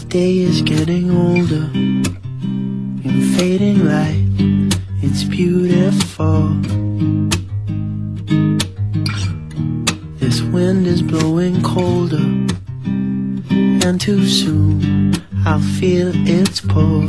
day is getting older in fading light. It's beautiful. This wind is blowing colder, and too soon I'll feel its pull.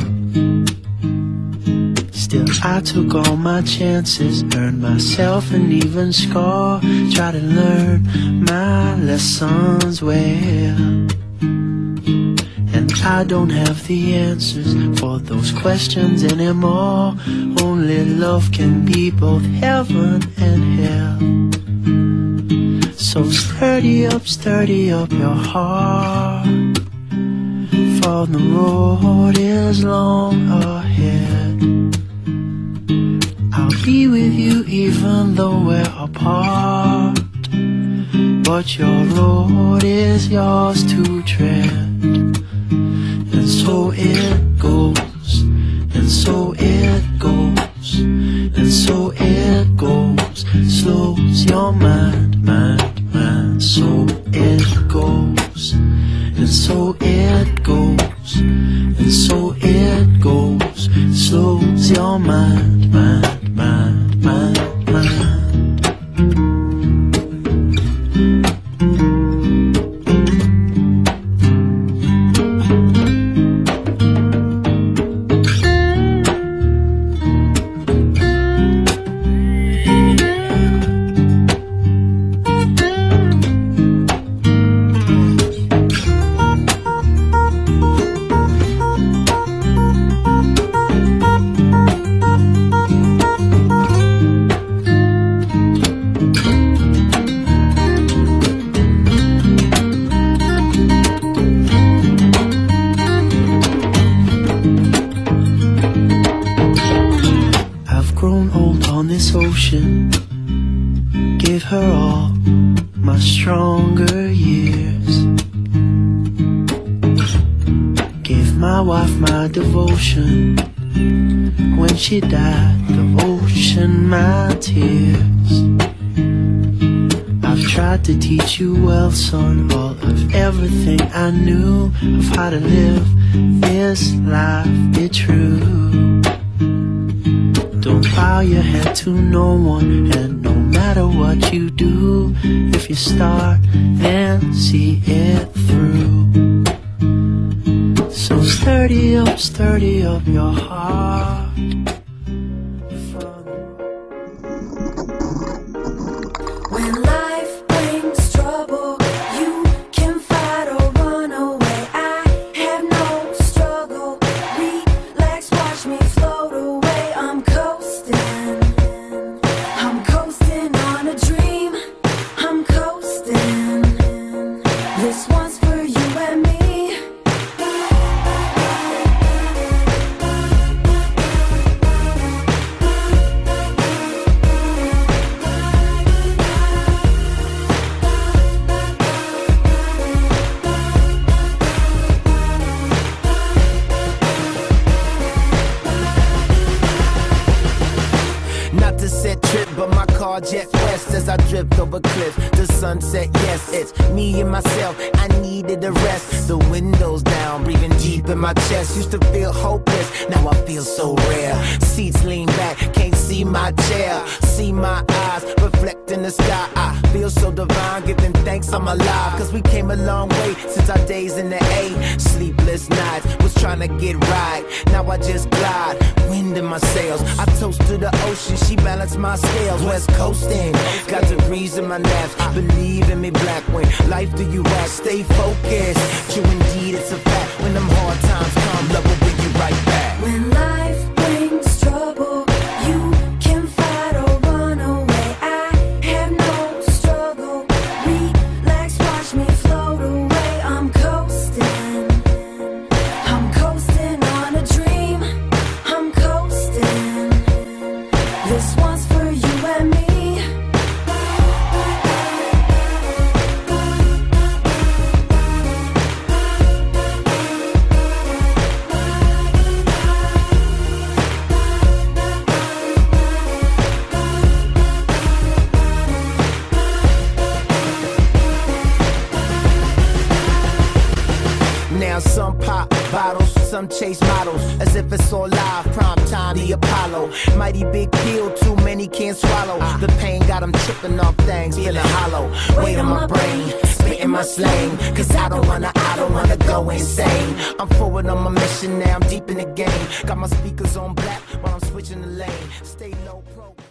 Still I took all my chances, earned myself an even score, try to learn my lessons well. And I don't have the answers for those questions anymore. Only love can be both heaven and hell. So sturdy up your heart, for the road is long ahead. I'll be with you even though we're apart, but your road is yours to tread. And so it goes, and so it goes, and so it goes. Slows your mind, mind, mind. So it goes, and so it goes, and so it goes. Slows your mind, mind, mind, mind, mind. Grown old on this ocean, gave her all my stronger years, gave my wife my devotion. When she died, the ocean my tears. I've tried to teach you well, son, all of everything I knew of how to live this life, be true. Don't bow your head to no one, and no matter what you do, if you start, then see it through. So sturdy up your heart. When life brings trouble, you can fight or run away. I have no struggle. Relax, watch me float away. I'm coasting on a dream. I'm coasting. This one's for you and me. Not to set trip, but my car jet west as I drift over cliffs. The sunset, yes, it's me and myself. I needed a rest. The windows down, breathing deep in my chest. Used to feel hopeless, now I feel so rare. Seats lean back, can't see my chair. See my eyes reflect in the sky. I feel so divine, giving thanks I'm alive. Cause we came a long way since our days in the A. Sleepless nights, was trying to get right. Now I just glide, wind in my sails. I toast to the ocean, she balanced my scales. West coasting, got degrees in my naps. Believe in me, black, when life do you act. Stay focused, true indeed, it's a fact. When them hard times come, love will bring you right back. When life brings trouble, you can fight or run away. I have no struggle. Relax, watch me float away. I'm coasting on a dream. I'm coasting. This one's for you and me. Now some pop bottles, some chase models, as if it's all live, prime time, the Apollo. Mighty big pill, too many can't swallow. The pain got them tripping off things, feeling hollow. Weight on my brain, spitting my slang, cause I don't wanna go insane. I'm forward on my mission now, I'm deep in the game. Got my speakers on black while I'm switching the lane. Stay low pro.